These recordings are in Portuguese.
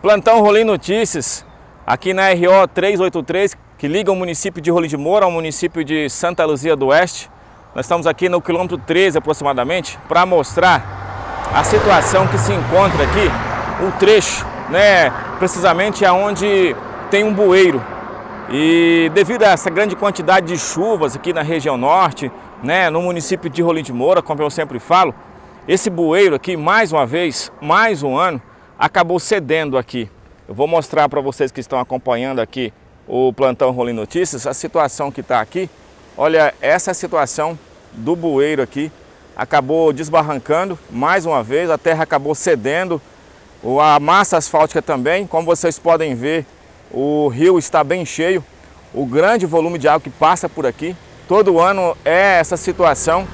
Plantão Rolim Notícias, aqui na RO 383, que liga o município de Rolim de Moura ao município de Santa Luzia do Oeste. Nós estamos aqui no quilômetro 13 aproximadamente, para mostrar a situação que se encontra aqui, o trecho, precisamente aonde tem um bueiro. E devido a essa grande quantidade de chuvas aqui na região norte, no município de Rolim de Moura, como eu sempre falo, esse bueiro aqui, mais uma vez, mais um ano, acabou cedendo aqui. Eu vou mostrar para vocês que estão acompanhando aqui o Plantão Rolim Notícias, a situação que está aqui. Olha, essa situação do bueiro aqui acabou desbarrancando mais uma vez, a terra acabou cedendo, a massa asfáltica também. Como vocês podem ver, o rio está bem cheio, o grande volume de água que passa por aqui. Todo ano é essa situação,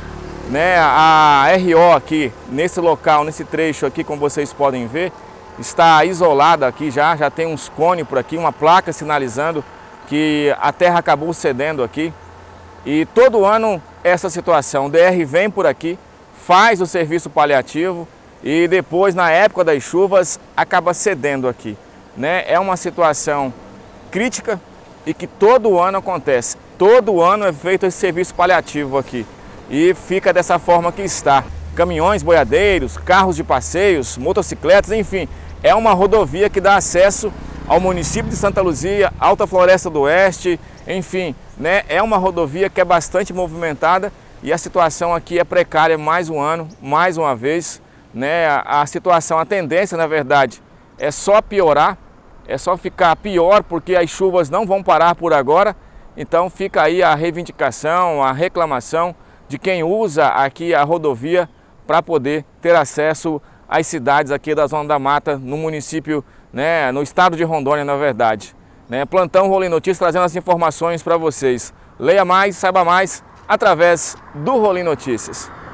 A RO aqui, nesse local, nesse trecho aqui, como vocês podem ver, está isolada aqui já tem uns cones por aqui, uma placa sinalizando que a terra acabou cedendo aqui. E todo ano essa situação, o DR vem por aqui, faz o serviço paliativo e depois, na época das chuvas, acaba cedendo aqui. É uma situação crítica e que todo ano acontece. Todo ano é feito esse serviço paliativo aqui e fica dessa forma que está. Caminhões, boiadeiros, carros de passeios, motocicletas, enfim, é uma rodovia que dá acesso ao município de Santa Luzia, Alta Floresta do Oeste, enfim, é uma rodovia que é bastante movimentada e a situação aqui é precária mais um ano, mais uma vez, A situação, a tendência, na verdade, é só piorar, é só ficar pior, porque as chuvas não vão parar por agora. Então fica aí a reivindicação, a reclamação de quem usa aqui a rodovia para poder ter acesso às cidades aqui da Zona da Mata, no município, no estado de Rondônia, na verdade. Plantão Rolim Notícias trazendo as informações para vocês. Leia mais, saiba mais através do Rolim Notícias.